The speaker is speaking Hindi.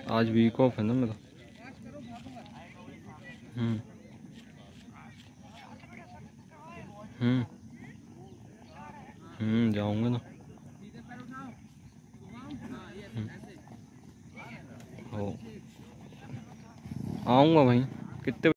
आज वीक ऑफ है ना मेरा। हम्म जाऊंगा ना। हो आऊँगा भाई। कितने